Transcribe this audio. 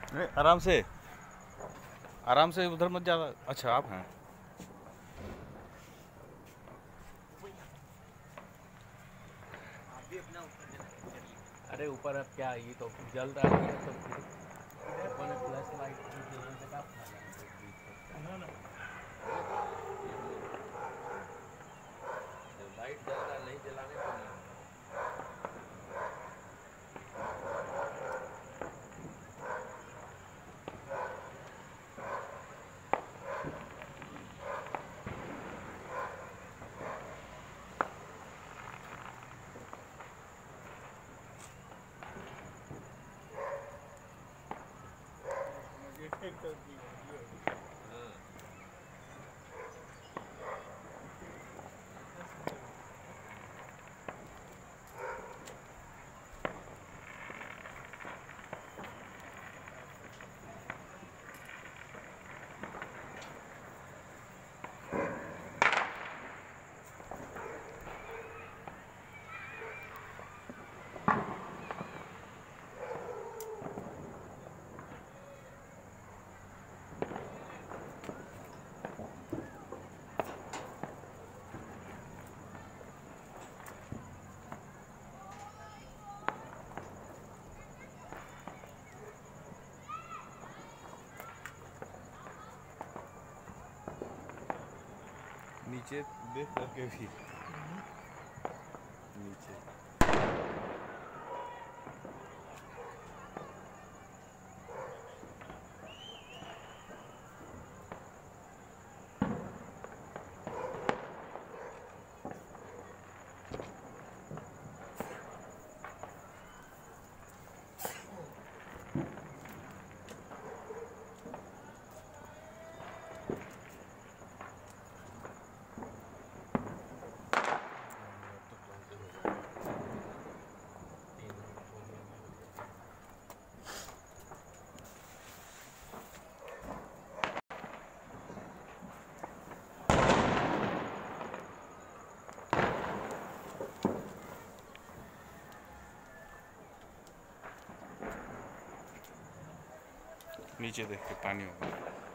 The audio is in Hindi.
आराम से, आराम से, उधर मत ज़्यादा। अच्छा आप हैं। अरे ऊपर अब क्या, ये तो जल रहा है तो फिर ऊपर में फ्लैश लाइट भी जलने से क्या फायदा है तो बीच में जब लाइट जल रहा नहीं जलाने को नहीं होता। हाँ। नीचे देख करके भी नीचे। तो तुरंत हो जाएगा, 3 मिनट 2 मिनट में हो जाएगा। नीचे देख के पानी होगा।